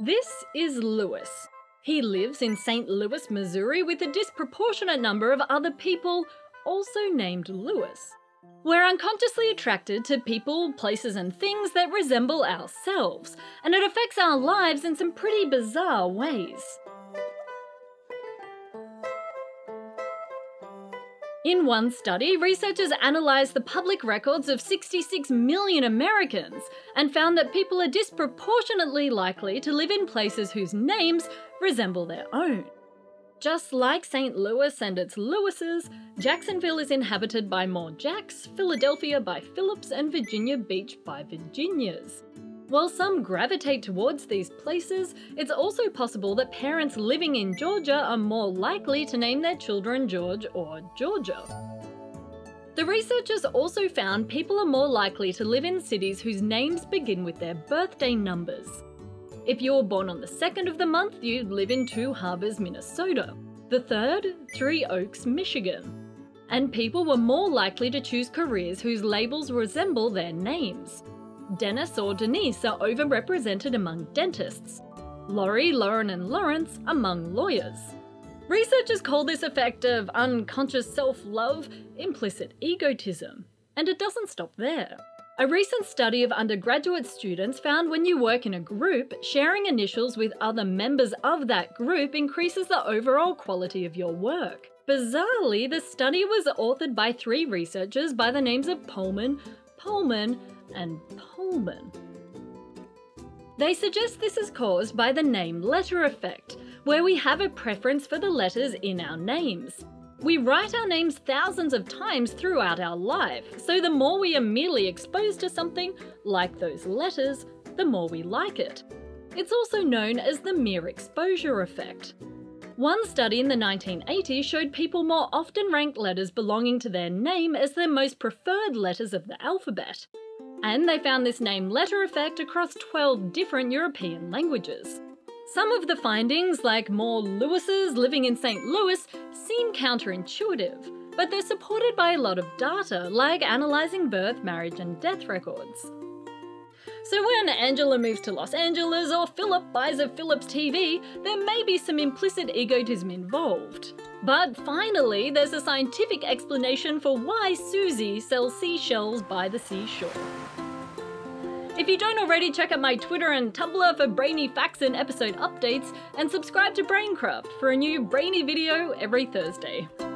This is Lewis. He lives in St. Louis, Missouri with a disproportionate number of other people also named Lewis. We're unconsciously attracted to people, places and things that resemble ourselves, and it affects our lives in some pretty bizarre ways. In one study, researchers analysed the public records of 66 million Americans and found that people are disproportionately likely to live in places whose names resemble their own. Just like St. Louis and its Lewises, Jacksonville is inhabited by more Jacks, Philadelphia by Phillips, and Virginia Beach by Virginias. While some gravitate towards these places, it's also possible that parents living in Georgia are more likely to name their children George or Georgia. The researchers also found people are more likely to live in cities whose names begin with their birthday numbers. If you were born on the 2nd of the month, you'd live in Two Harbors, Minnesota. The 3rd, Three Oaks, Michigan. And people were more likely to choose careers whose labels resemble their names. Dennis or Denise are overrepresented among dentists. Laurie, Lauren and Lawrence among lawyers. Researchers call this effect of unconscious self-love implicit egotism. And it doesn't stop there. A recent study of undergraduate students found when you work in a group, sharing initials with other members of that group increases the overall quality of your work. Bizarrely, the study was authored by 3 researchers by the names of Pollman, Polman, and Pollman. They suggest this is caused by the name-letter effect, where we have a preference for the letters in our names. We write our names thousands of times throughout our life, so the more we are merely exposed to something, like those letters, the more we like it. It's also known as the mere exposure effect. One study in the 1980s showed people more often ranked letters belonging to their name as their most preferred letters of the alphabet. And they found this name-letter effect across 12 different European languages. Some of the findings, like more Lewises living in St. Louis, seem counterintuitive, but they're supported by a lot of data, like analysing birth, marriage and death records. So when Angela moves to Los Angeles or Philip buys a Philips TV, there may be some implicit egotism involved. But finally, there's a scientific explanation for why Susie sells seashells by the seashore. If you don't already, check out my Twitter and Tumblr for brainy facts and episode updates, and subscribe to BrainCraft for a new brainy video every Thursday.